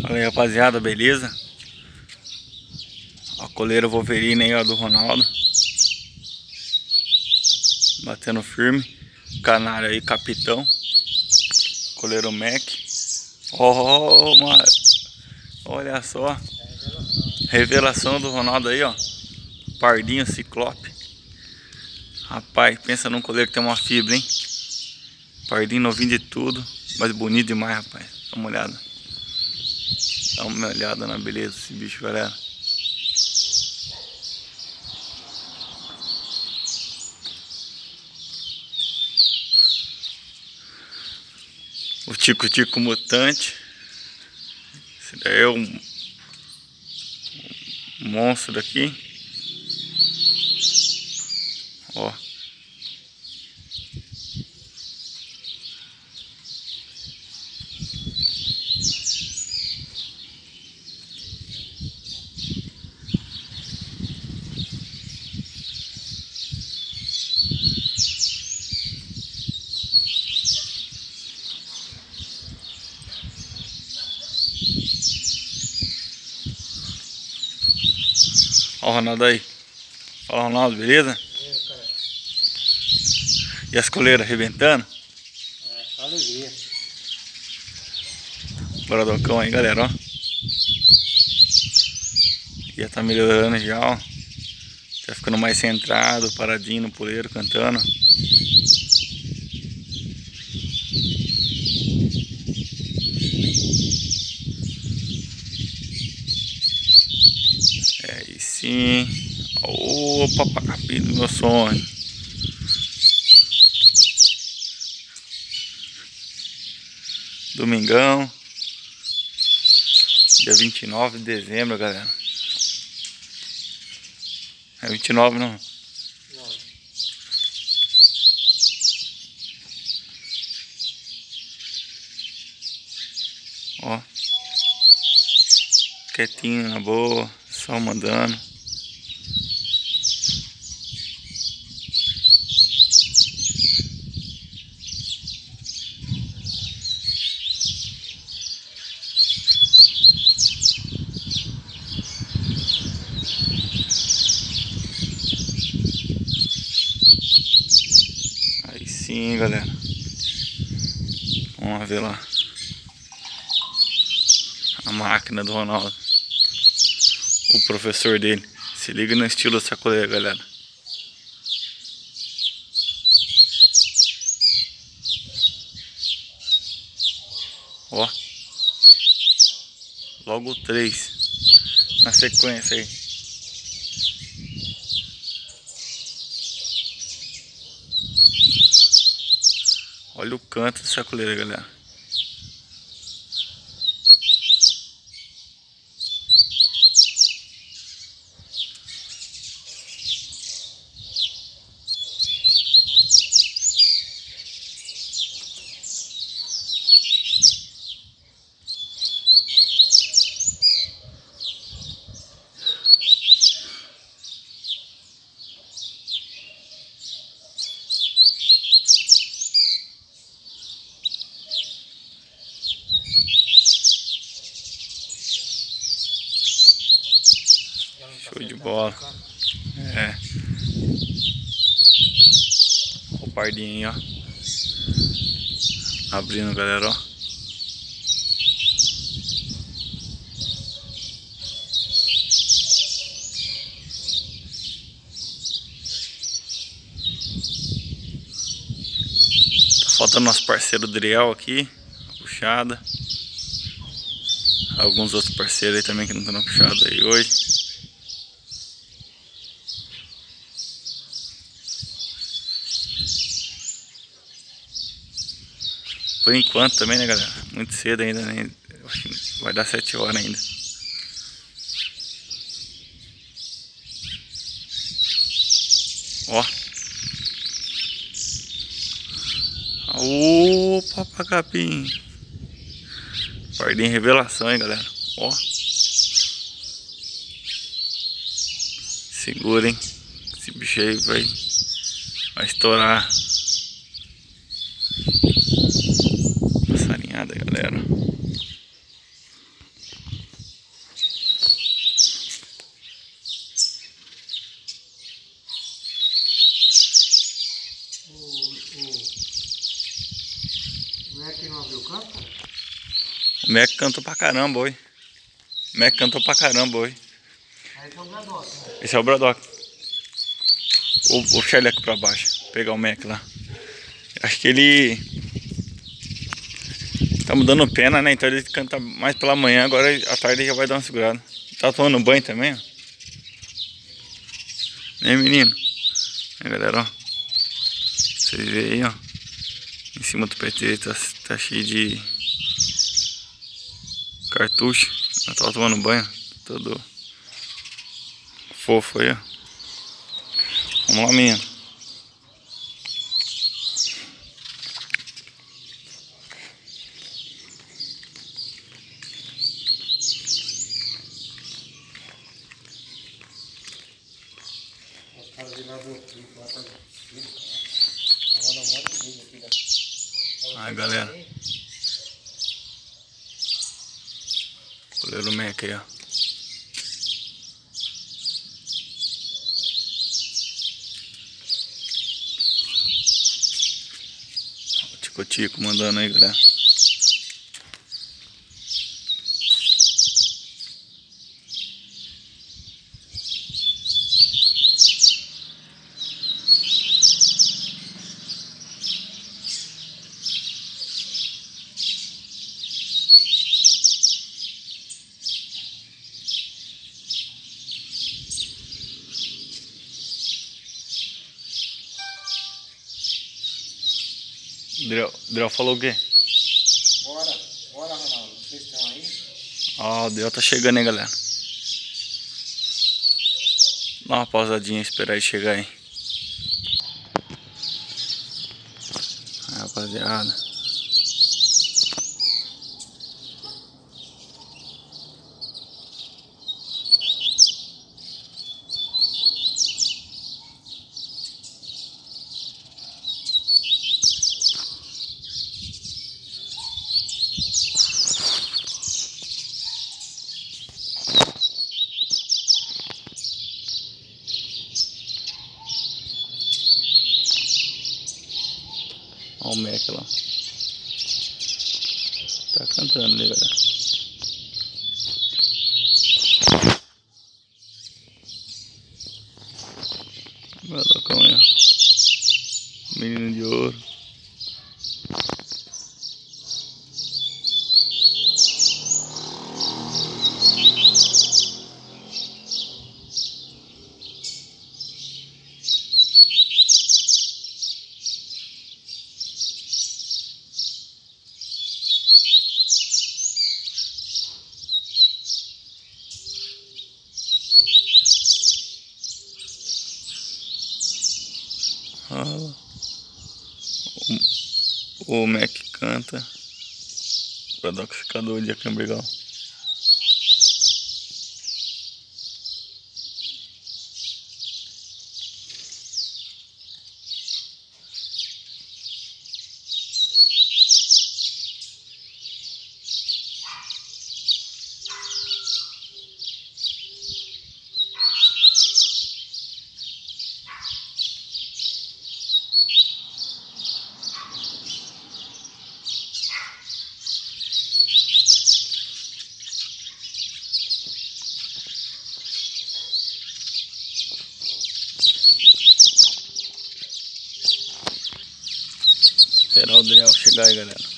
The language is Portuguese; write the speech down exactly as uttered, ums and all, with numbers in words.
Fala aí, rapaziada, beleza? A coleira Wolverine aí, ó, do Ronaldo. Batendo firme. Canário aí, capitão. Coleiro Mac. Oh, mano. Olha só. Revelação do Ronaldo aí, ó. Pardinho ciclope. Rapaz, pensa num coleiro que tem uma fibra, hein? Pardinho novinho de tudo. Mas bonito demais, rapaz. Dá uma olhada. Dá uma olhada na beleza desse bicho, galera. O tico-tico mutante. Esse daí é um monstro daqui. Ó. Ó o Ronaldo aí. Fala, Ronaldo, beleza? Beleza, cara. E as coleiras arrebentando? É, só alegria. Bradocão aí, galera, ó. Já tá melhorando já, ó. Tá ficando mais centrado, paradinho no poleiro, cantando. É, aí sim. Opa, pacapi do meu sonho. Domingão. Dia vinte e nove de dezembro, galera. É vinte e nove, não? Não. Ó. Quietinho, na boa. Só mandando. Aí sim, galera. Vamos ver lá. A máquina do Ronaldo. O professor dele. Se liga no estilo dessa coleira, galera. Ó. Logo três. Na sequência aí. Olha o canto dessa coleira, galera. Show de bola. É. O pardinho, ó. Abrindo, galera, ó. Tá faltando nosso parceiro Driel aqui. Puxada. Alguns outros parceiros aí também que não estão na puxada aí hoje. Por enquanto também, né, galera? Muito cedo ainda, né? Acho que vai dar sete horas ainda. Ó. Opa, papacapim. Pardinho revelação, hein, galera. Ó. Segura, hein. Esse bicho aí vai, vai estourar. Passarinhada, galera. O Mac cantou pra caramba hoje. O Mac cantou pra caramba hoje. Aí tem o Braddock, né? Esse é o Braddock. O, o Shelly aqui pra baixo. Vou pegar o Mac lá. Acho que ele tá mudando pena, né? Então ele canta mais pela manhã. Agora à tarde ele já vai dar uma segurada. Tá tomando banho também, ó. Né, menino? Aí, galera, ó. Vocês veem aí, ó. Em cima do P T tá, tá cheio de cartucho. Eu tava tomando banho. Todo fofo aí, ó. Vamos lá, menino. Aí, galera. Goleiro Mac aí, ó. O Tico-Tico mandando aí, galera. Drell, Drell falou o quê? Bora, bora, Ronaldo. Vocês estão aí? Ó, o Drell tá chegando aí, galera. Dá uma pausadinha, esperar ele chegar aí. Aí, rapaziada. Olha o Mac lá. Tá cantando ali, galera. Bradocão aí, ó. Menino de ouro. Ah, o, o Mac canta. O Braddock fica doido de Cambergal. Esperar o Drell chegar aí, galera.